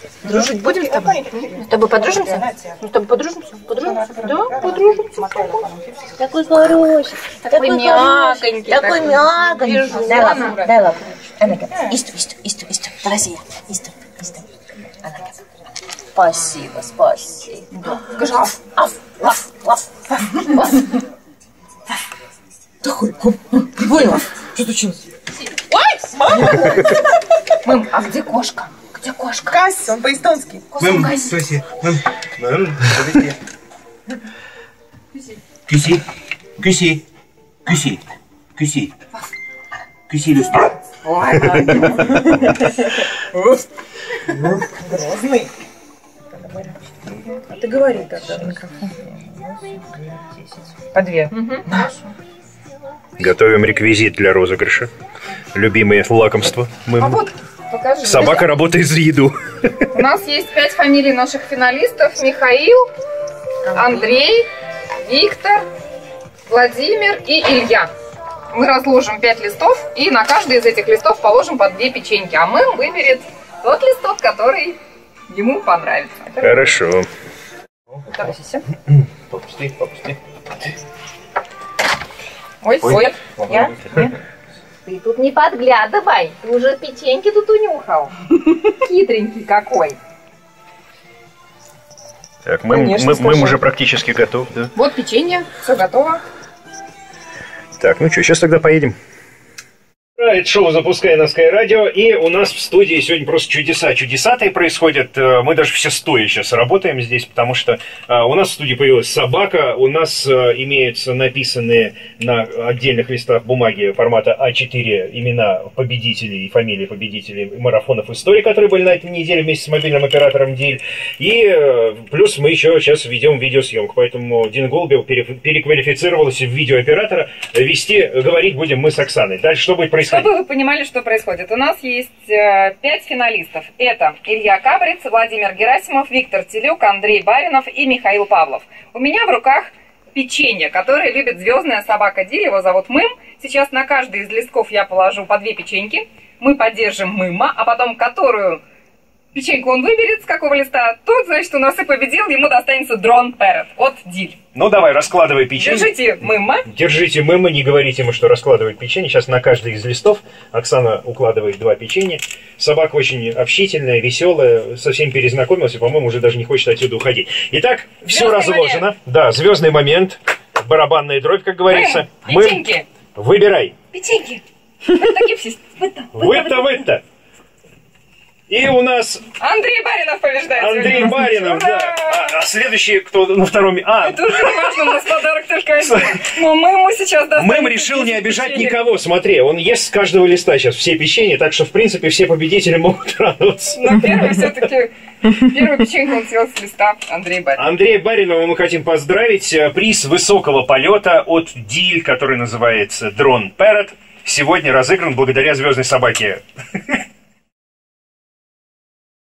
Дружить будем с тобой? С тобой подружимся? Мы с тобой подружимся? Подружимся? Да, подружимся. Такой хороший, такой мягонький. Такой мягонький. Дай лапу, дай лапу. Исту. Россия. Исту. Спасибо. Скажи аф. Такой, прикольно. Что случилось? Ой! Мам, а где кошка? Где кошка? Кась, он по-эстонски. Мам, Кася. Мам, подожди. Куси. Куси, люстра. Ой, грозный. А ты говори тогда в микрофон. По 2. Готовим реквизит для розыгрыша. Любимые лакомства. А вот, покажи. Собака работает за еду. У нас есть 5 фамилий наших финалистов. Михаил, Андрей, Виктор, Владимир и Илья. Мы разложим 5 листов, и на каждый из этих листов положим по 2 печеньки. А Мэм выберет тот листок, который ему понравится. Хорошо. Попусти. Ой. Я? Ты тут не подглядывай, ты уже печеньки тут унюхал. Хитренький какой. Так, мы уже практически готов, да? Вот печенье, все готово. Так, ну что, сейчас тогда поедем. Это шоу «Запускай на Sky Radio», и у нас в студии сегодня просто чудеса. Чудесатые происходят. Мы даже все стоя сейчас работаем здесь, потому что у нас в студии появилась собака, у нас имеются написанные на отдельных листах бумаги формата А4 имена победителей и фамилии победителей марафонов истории, которые были на этой неделе вместе с мобильным оператором Диль. И плюс мы еще сейчас ведем видеосъемку, поэтому Дина Голубева переквалифицировалась в видеооператора. Говорить будем мы с Оксаной. Дальше что будет происходить? Чтобы вы понимали, что происходит. У нас есть 5 финалистов. Это Илья Кабриц, Владимир Герасимов, Виктор Телюк, Андрей Баринов и Михаил Павлов. У меня в руках печенье, которое любит звездная собака Диль. Его зовут Мым. Сейчас на каждый из листков я положу по 2 печеньки. Мы поддержим Мыма, а потом которую печеньку он выберет, с какого листа, тот, значит, у нас и победил, ему достанется Дрон Перед от Диль. Ну, давай, раскладывай печенье. Держите Мыма. Держите Мыма, не говорите ему, что раскладывает печенье. Сейчас на каждый из листов Оксана укладывает 2 печенья. Собака очень общительная, веселая, со всеми перезнакомилась и, по-моему, уже даже не хочет отсюда уходить. Итак, все разложено. Момент. Да, звездный момент, барабанная дробь, как говорится. Мым, печеньки. Выбирай. Печеньки. Вы-то. И у нас... Андрей Баринов побеждает. Андрей Баринов, да. А следующий, кто на втором... Это уже не важно, у нас подарок только один. Но Мэму сейчас достанет. Мэм решил не обижать никого. Смотри, он ест с каждого листа сейчас все печенья, так что, в принципе, все победители могут радоваться. Но первый все-таки... Первую печеньку он съел с листа Андрея Баринова. Андрея Баринова мы хотим поздравить. Приз высокого полета от Диль, который называется Дрон Перед, сегодня разыгран благодаря звездной собаке